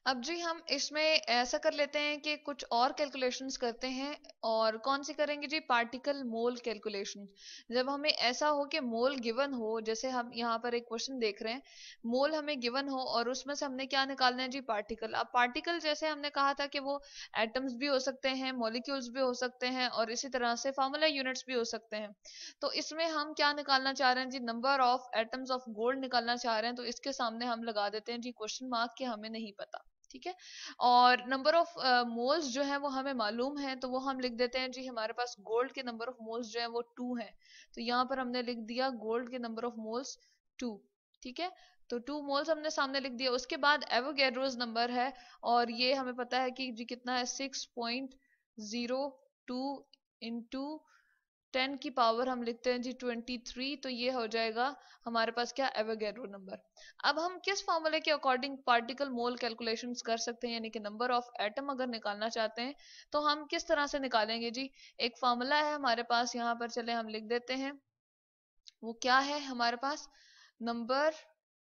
अब जी हम इसमें ऐसा कर लेते हैं कि कुछ और कैलकुलेशंस करते हैं। और कौन सी करेंगे जी? पार्टिकल मोल कैलकुलेशन। जब हमें ऐसा हो कि मोल गिवन हो, जैसे हम यहाँ पर एक क्वेश्चन देख रहे हैं, मोल हमें गिवन हो और उसमें से हमने क्या निकालना है जी? पार्टिकल। अब पार्टिकल जैसे हमने कहा था कि वो एटम्स भी हो सकते हैं, मॉलिक्यूल्स भी हो सकते हैं, और इसी तरह से फार्मूला यूनिट्स भी हो सकते हैं। तो इसमें हम क्या निकालना चाह रहे हैं जी? Number of atoms of gold निकालना चाह रहे हैं। तो इसके सामने हम लगा देते हैं जी क्वेश्चन मार्क, के हमें नहीं पता। ठीक है। और नंबर ऑफ मोल्स जो है वो हमें मालूम है, तो वो हम लिख देते हैं जी, हमारे पास गोल्ड के नंबर ऑफ मोल्स जो है वो 2 है। तो यहाँ पर हमने लिख दिया गोल्ड के नंबर ऑफ मोल्स 2। ठीक है। तो 2 मोल्स हमने सामने लिख दिया। उसके बाद एवोगैड्रोस नंबर है, और ये हमें पता है कि जी कितना है, 6.02 इंटू 10 की पावर हम लिखते हैं जी 23। तो ये हो जाएगा हमारे पास क्या? Avogadro number. अब हम किस फॉर्मूले के अकॉर्डिंग पार्टिकल मोल कैलकुलेशंस कर सकते हैं, यानी कि नंबर ऑफ एटम अगर निकालना चाहते हैं तो हम किस तरह से निकालेंगे जी? एक फॉर्मूला है हमारे पास, यहाँ पर चले हम लिख देते हैं। वो क्या है हमारे पास? नंबर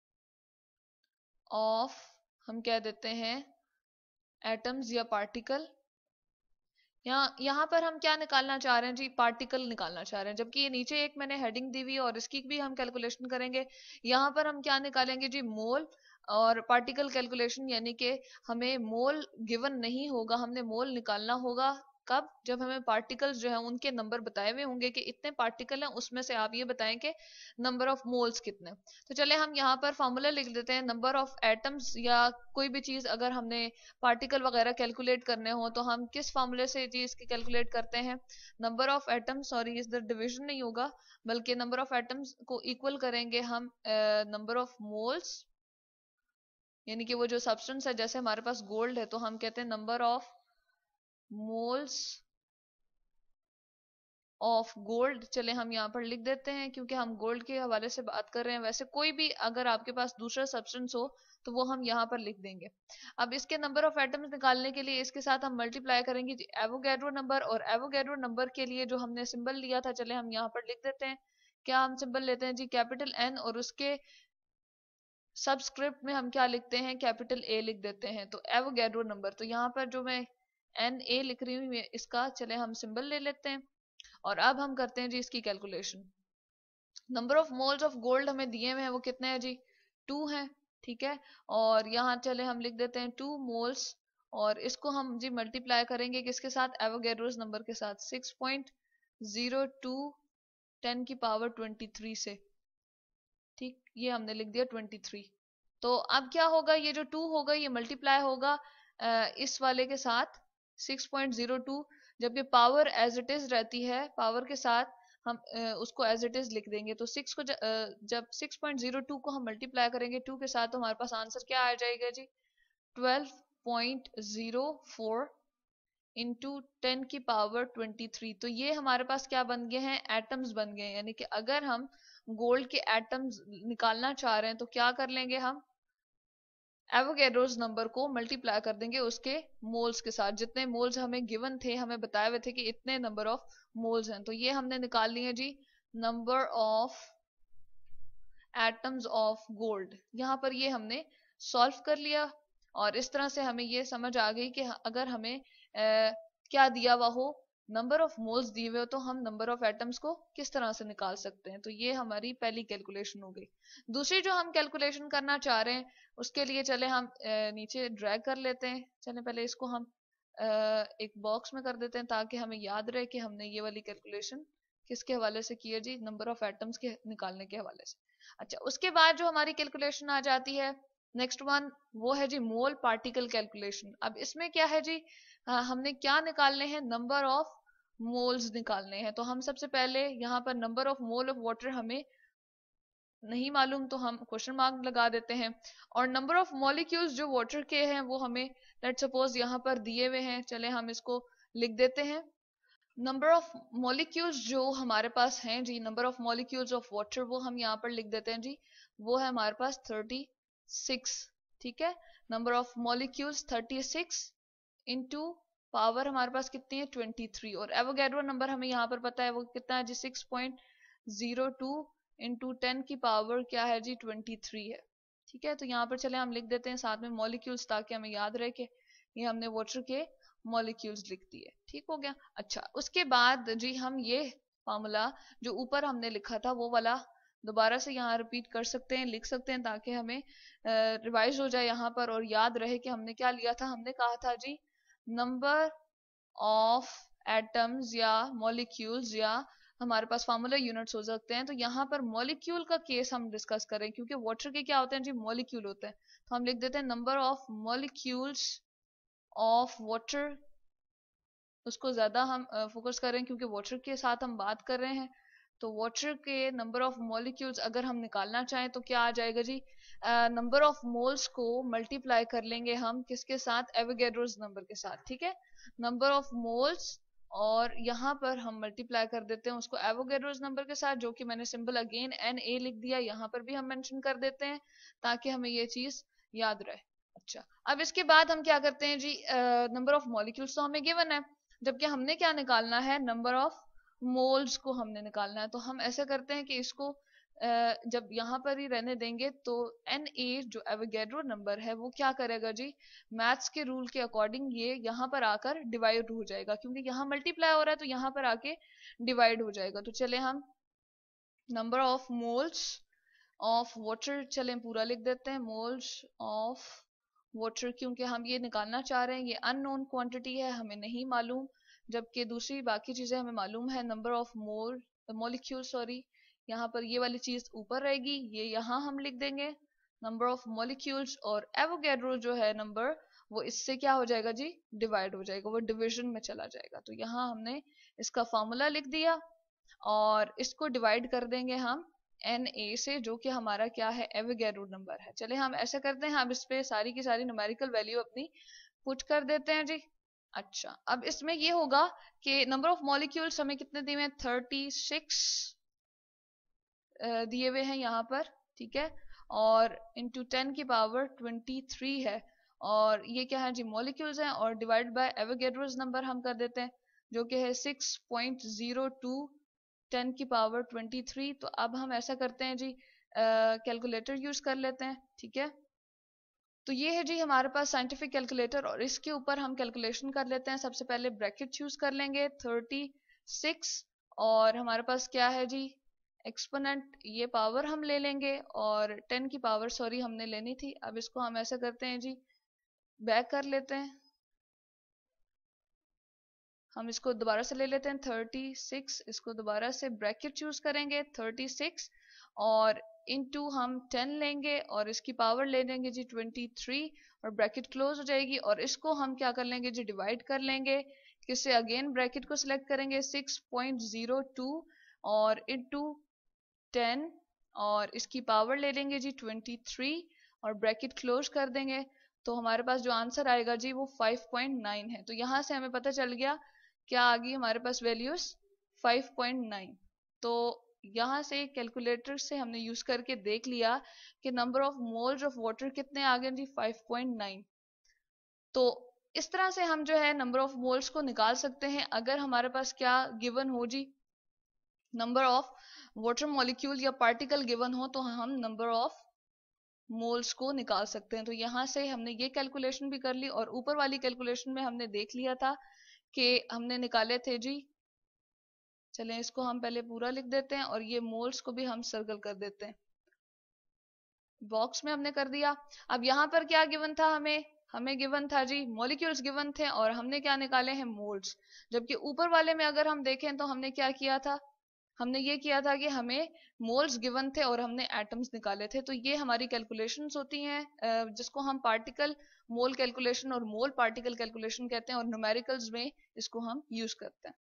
ऑफ, हम कह देते हैं एटम्स या पार्टिकल। यहाँ पर हम क्या निकालना चाह रहे हैं जी? पार्टिकल निकालना चाह रहे हैं, जबकि ये नीचे एक मैंने हेडिंग दी हुई है और इसकी भी हम कैलकुलेशन करेंगे। यहाँ पर हम क्या निकालेंगे जी? मोल और पार्टिकल कैलकुलेशन, यानी कि हमें मोल गिवन नहीं होगा, हमने मोल निकालना होगा। कब? जब हमें पार्टिकल्स जो है उनके नंबर बताए हुए होंगे कि इतने पार्टिकल हैं, उसमें से आप ये बताएं कि नंबर ऑफ मोल्स कितने। तो चले हम यहाँ पर फॉर्मूला लिख देते हैं। नंबर ऑफ एटम्स या कोई भी चीज अगर हमने पार्टिकल वगैरह कैलकुलेट करने हो तो हम किस फॉर्मूले से जी इसकी कैलकुलेट करते हैं? नंबर ऑफ एटम्स, सॉरी इधर डिवीजन नहीं होगा, बल्कि नंबर ऑफ एटम्स को इक्वल करेंगे हम नंबर ऑफ मोल्स, यानी कि वो जो सब्सटेंस है, जैसे हमारे पास गोल्ड है तो हम कहते हैं number of moles of gold. चले हम यहाँ पर लिख देते हैं, क्योंकि हम गोल्ड के हवाले से बात कर रहे हैं। वैसे कोई भी अगर आपके पास दूसरा सब्सटेंस हो तो वो हम यहाँ पर लिख देंगे। अब इसके नंबर ऑफ एटम्स निकालने के लिए इसके साथ हम मल्टीप्लाई करेंगे एवोगैड्रो नंबर, और एवोगैड्रो नंबर के लिए जो हमने सिंबल लिया था, चले हम यहाँ पर लिख देते हैं। क्या हम सिंबल लेते हैं जी? कैपिटल एन, और उसके सबस्क्रिप्ट में हम क्या लिखते हैं? कैपिटल ए लिख देते हैं। तो एवोगैड्रो नंबर, तो यहाँ पर जो मैं एन ए लिख रही हूँ इसका, चले हम सिंबल ले लेते हैं। और अब हम करते हैं जी इसकी calculation. Number of moles of gold हमें दिए हुए हैं, वो कितने हैं जी? 2 हैं। ठीक है। और यहाँ चले हम लिख देते हैं 2 मोल्स, और इसको हम जी मल्टीप्लाई करेंगे किसके साथ? एवोगैड्रोस नंबर के साथ, 6.02 10 की पावर 23 से। ठीक, ये हमने लिख दिया 23। तो अब क्या होगा? ये जो 2 होगा ये मल्टीप्लाई होगा इस वाले के साथ 6.02, जबकि पावर एज इट इज रहती है, पावर के साथ हम उसको एज इट इज लिख देंगे। तो 6 को जब 6.02 को हम मल्टीप्लाई करेंगे 2 के साथ, तो हमारे पास आंसर क्या आ जाएगा जी? 12.04 इंटू 10 की पावर 23। तो ये हमारे पास क्या बन गए हैं? एटम्स बन गए हैं। यानी कि अगर हम गोल्ड के एटम्स निकालना चाह रहे हैं तो क्या कर लेंगे हम? एवोगैड्रोस नंबर को मल्टीप्लाई कर देंगे उसके मोल्स के साथ। जितने मोल्स हमें गिवन थे, हमें बताए हुए थे कि इतने नंबर ऑफ मोल्स हैं, तो ये हमने निकाल लिए जी number of atoms of gold. यहाँ पर ये हमने सॉल्व कर लिया, और इस तरह से हमें ये समझ आ गई कि अगर हमें क्या दिया हुआ हो, नंबर ऑफ मोल्स दिए हुए हो, तो हम नंबर ऑफ एटम्स को किस तरह से निकाल सकते हैं। तो ये हमारी पहली कैलकुलेशन हो गई। दूसरी जो हम कैलकुलेशन करना चाह रहे हैं, उसके लिए चले हम नीचे ड्रैग कर लेते हैं। चले पहले इसको हम एक बॉक्स में कर देते हैं, ताकि हमें याद रहे कि हमने ये वाली कैलकुलेशन किसके हवाले से की है जी? नंबर ऑफ एटम्स के निकालने के हवाले से। अच्छा, उसके बाद जो हमारी कैलकुलेशन आ जाती है नेक्स्ट वन, वो है जी मोल पार्टिकल कैलकुलेशन। अब इसमें क्या है जी? हमने क्या निकालने हैं? नंबर ऑफ मोल्स निकालने हैं। तो हम सबसे पहले यहाँ पर number of mole of water हमें नहीं मालूम, तो हम क्वेश्चन मार्क लगा देते हैं। और नंबर ऑफ मॉलिक्यूल्स जो वाटर के हैं वो हमें लेट सपोज यहाँ पर दिए हुए हैं, चले हम इसको लिख देते हैं। नंबर ऑफ मॉलिक्यूल्स जो हमारे पास हैं जी, number of molecules of water, वो हम यहाँ पर लिख देते हैं जी, वो है हमारे पास 36। ठीक है। Number of molecules 36 into power हमारे पास कितनी है? 23। और एवोगैड्रो नंबर हमें यहाँ पर पता है, वो कितना है जी? 6.02 इंटू 10 की पावर क्या है जी? 23 है। ठीक है, तो यहाँ पर चले हम लिख देते हैं साथ में मॉलिक्यूल्स, ताकि हमें याद रहे कि ये हमने वाटर के मॉलिक्यूल्स लिख दिए। ठीक हो गया। अच्छा, उसके बाद जी हम ये फार्मूला जो ऊपर हमने लिखा था वो वाला दोबारा से यहाँ रिपीट कर सकते हैं, लिख सकते हैं, ताकि हमें रिवाइज हो जाए यहाँ पर और याद रहे कि हमने क्या लिया था। हमने कहा था जी नंबर ऑफ एटम्स या मॉलिक्यूल्स, या हमारे पास फार्मूला यूनिट्स हो सकते हैं। तो यहाँ पर मॉलिक्यूल का केस हम डिस्कस करें, क्योंकि वाटर के क्या होते हैं जी, मॉलिक्यूल होते हैं। तो हम लिख देते हैं number of molecules of water, उसको ज्यादा हम फोकस करें क्योंकि वाटर के साथ हम बात कर रहे हैं। तो वाटर के नंबर ऑफ मॉलिक्यूल्स अगर हम निकालना चाहें तो क्या आ जाएगा जी, नंबर ऑफ मोल्स को मल्टीप्लाई कर लेंगे हम किसके साथ, एवोगैड्रोस नंबर के साथ। ठीक है, नंबर ऑफ मोल्स, और यहाँ पर हम मल्टीप्लाई कर देते हैं उसको एवोगैड्रोस नंबर के साथ, जो कि मैंने सिंपल अगेन Na लिख दिया। यहाँ पर भी हम मेंशन कर देते हैं ताकि हमें ये चीज याद रहे। अच्छा, अब इसके बाद हम क्या करते हैं जी, नंबर ऑफ मॉलिक्यूल्स तो हमें गिवन है, जबकि हमने क्या निकालना है, नंबर ऑफ मोल्स को हमने निकालना है। तो हम ऐसे करते हैं कि इसको जब यहाँ पर ही रहने देंगे तो Na जो एवोगैड्रो नंबर है वो क्या करेगा जी, मैथ्स के रूल के अकॉर्डिंग ये यहाँ पर आकर डिवाइड हो जाएगा, क्योंकि यहाँ मल्टीप्लाई हो रहा है तो यहाँ पर आके डिवाइड हो जाएगा। तो चले हम number of moles of water, चले पूरा लिख देते हैं, मोल्स ऑफ वाटर, क्योंकि हम ये निकालना चाह रहे हैं, ये अननोन क्वांटिटी है, हमें नहीं मालूम, जबकि दूसरी बाकी चीजें हमें मालूम है। नंबर ऑफ मॉलिक्यूल, सॉरी, यहाँ पर ये वाली चीज ऊपर रहेगी, ये यहाँ हम लिख देंगे नंबर ऑफ मॉलिक्यूल्स, और एवोगैड्रो जो है नंबर वो इससे क्या हो जाएगा जी, डिवाइड हो जाएगा, वो डिवीजन में चला जाएगा। तो यहाँ हमने इसका फॉर्मूला लिख दिया और इसको डिवाइड कर देंगे हम Na से, जो कि हमारा क्या है, एवोगैड्रो नंबर है। चले हम ऐसा करते हैं, हम इस पे सारी की सारी न्यूमेरिकल वैल्यू अपनी पुट कर देते हैं जी। अच्छा, अब इसमें ये होगा कि नंबर ऑफ मॉलिक्यूल्स हमें कितने दिए हैं, 36 दिए हुए हैं यहाँ पर। ठीक है, और इंटू 10 की पावर 23 है, और ये क्या है जी, मॉलिक्यूल्स हैं, और डिवाइड बाय एवोगैड्रोस नंबर हम कर देते हैं, जो कि है 6.02 10 की पावर 23। तो अब हम ऐसा करते हैं जी, कैलकुलेटर यूज कर लेते हैं। ठीक है, तो ये है जी हमारे पास साइंटिफिक कैलकुलेटर, और इसके ऊपर हम कैलकुलेशन कर लेते हैं। सबसे पहले ब्रैकेट यूज कर लेंगे 36, और हमारे पास क्या है जी, एक्सपोनेंट, ये पावर हम ले लेंगे, और 10 की पावर सॉरी हमने लेनी थी। अब इसको हम ऐसा करते हैं जी, बैक कर लेते हैं, हम इसको दोबारा से ले लेते हैं 36, इसको दोबारा से ब्रैकेट यूज करेंगे 36, और इनटू हम 10 लेंगे और इसकी पावर ले लेंगे जी 23, और ब्रैकेट क्लोज हो जाएगी, और इसको हम क्या कर लेंगे जी, डिवाइड कर लेंगे किससे, अगेन ब्रैकेट को सिलेक्ट करेंगे 6.02 और इनटू 10, और इसकी पावर ले लेंगे जी 23, और ब्रैकेट क्लोज कर देंगे। तो हमारे पास जो आंसर आएगा जी वो 5.9 है। तो यहाँ से हमें पता चल गया क्या आ गई हमारे पास वैल्यूज, 5.9। तो यहाँ से कैलकुलेटर से हमने यूज करके देख लिया कि number of moles of water कितने आ गए जी, 5.9। तो इस तरह से हम जो है नंबर ऑफ मोल्स को निकाल सकते हैं, अगर हमारे पास क्या गिवन हो जी, नंबर ऑफ वाटर मॉलिक्यूल या पार्टिकल गिवन हो, तो हम नंबर ऑफ मोल्स को निकाल सकते हैं। तो यहाँ से हमने ये कैलकुलेशन भी कर ली, और ऊपर वाली कैलकुलेशन में हमने देख लिया था कि हमने निकाले थे जी। चलें इसको हम पहले पूरा लिख देते हैं, और ये मोल्स को भी हम सर्कल कर देते हैं, बॉक्स में हमने कर दिया। अब यहाँ पर क्या गिवन था, हमें गिवन था जी मॉलिक्यूल्स गिवन थे, और हमने क्या निकाले हैं, मोल्स। जबकि ऊपर वाले में अगर हम देखें तो हमने क्या किया था, हमने ये किया था कि हमें मोल्स गिवन थे और हमने एटम्स निकाले थे। तो ये हमारी कैलकुलेशंस होती हैं, जिसको हम पार्टिकल मोल कैलकुलेशन और मोल पार्टिकल कैलकुलेशन कहते हैं, और न्यूमेरिकल्स में इसको हम यूज करते हैं।